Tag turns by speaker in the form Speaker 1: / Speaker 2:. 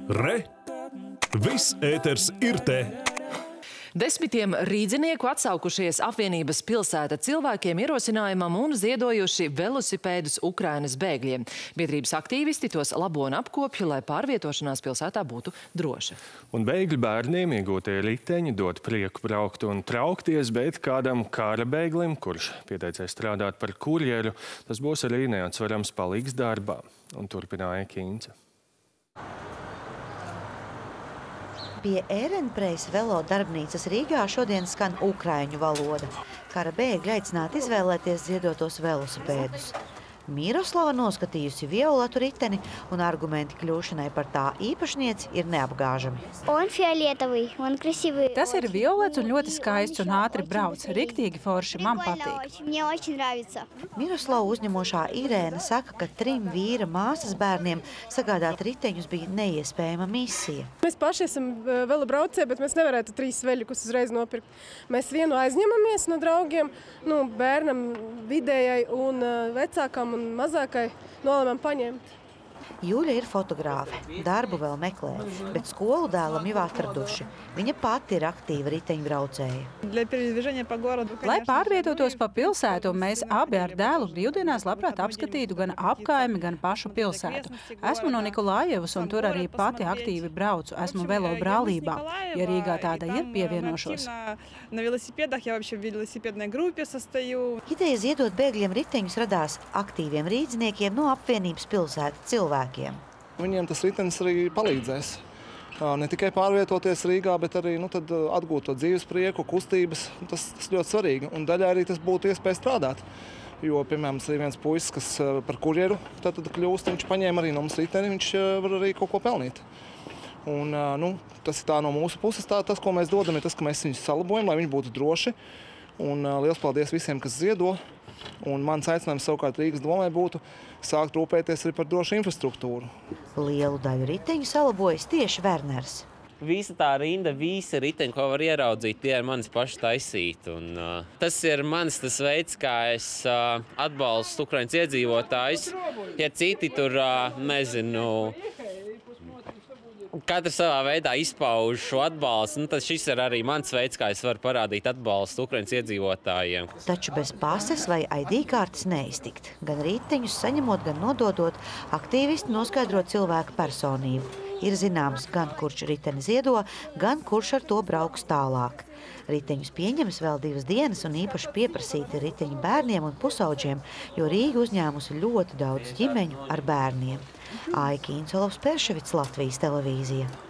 Speaker 1: Re! Viss ēters ir te!
Speaker 2: Desmitiem rīdzinieku atsaukušies apvienības pilsēta cilvēkiem ierosinājumam un ziedojuši velosipēdus Ukrainas bēgļiem. Biedrības aktīvisti tos labo un apkopja, lai pārvietošanās pilsētā būtu droša.
Speaker 3: Un bēgļu bērniem iegūtie riteņi dod prieku braukt un traukties, bet kādam kara bēglim, kurš pieteicies strādāt par kurjeru, tas būs arī neatsverams palīgs darbā. Un turpināja Kīnce.
Speaker 4: Pie Ērenpreis velo darbnīcas Rīgā šodien skan ukraiņu valoda. Kara bēgļi aicināti izvēlēties ziedotos velosipēdus. Miroslava noskatījusi violetu riteni, un argumenti kļūšanai par tā īpašnieci ir neapgāžami.
Speaker 5: Tas ir violets un ļoti skaists un ātri brauc. Riktīgi forši, man patīk.
Speaker 4: Miroslava uzņemošā Irēna saka, ka 3 vīra māsas bērniem sagādāt riteņus bija neiespējama misija.
Speaker 6: Mēs paši esam velobraucēji, bet mēs nevarētu 3 veļikus uzreiz nopirkt. Mēs vienu aizņemamies no draugiem, bērnam, vidējai un vecākam un mazākai nolēmām paņemt.
Speaker 4: Juļa ir fotogrāfe, darbu vēl meklē, bet skolu dēlam jau atraduši. Viņa pati ir aktīva riteņbraucēja.
Speaker 5: Lai pārvietotos pa pilsētu, mēs abi ar dēlu brīvdienās labprāt apskatītu gan apkaimi, gan pašu pilsētu. Esmu no Nikolājevas un tur arī pati aktīvi braucu. Esmu velo brālībā. Ja Rīgā tāda ir, pievienošos.
Speaker 4: Ideja ziedot bēgļiem riteņus radās aktīviem rīdziniekiem no apvienības pilsētas cilvēkiem.
Speaker 7: Viņiem tas ritenis arī palīdzēs. Ne tikai pārvietoties Rīgā, bet arī atgūt to dzīves prieku, kustības. Tas ļoti svarīgi. Un daļai arī tas būtu iespēja strādāt. Jo, piemēram, arī viens puisis, kas par kurjeru tad kļūst, viņš paņēma arī no mums riteni, viņš var arī kaut ko pelnīt. Un, tas ir tā no mūsu puses. Tas, ko mēs dodam, ir tas, ka mēs viņus salabojam, lai viņi būtu droši. Un liels paldies visiem, kas ziedo. Un mans aicinājums savukārt Rīgas domai būtu sākt rūpēties arī par drošu infrastruktūru.
Speaker 4: Lielu daļu riteņu salabojas tieši Werners.
Speaker 8: Visa tā rinda, visi riteņi, ko var ieraudzīt, tie ir manis paši taisīti. Tas ir mans veids, kā es atbalstu Ukrainas iedzīvotājus. Ja citi tur, nezinu, katrs savā veidā izpauž šo atbalstu, tad šis ir arī mans veids, kā es varu parādīt atbalstu Ukrainas iedzīvotājiem.
Speaker 4: Taču bez pases vai ID kartes neiztikt. Gan riteņus saņemot, gan nododot, aktīvisti noskaidro cilvēku personību. Ir zināms gan kurš riteni ziedo, gan kurš ar to brauks tālāk. Riteņus pieņems vēl 2 dienas un īpaši pieprasīti riteņi bērniem un pusauģiem, jo Rīga uzņēmusi ļoti daudz ģimeņu ar bērniem. Aija Kīnce, Perševits, Latvijas televīzija.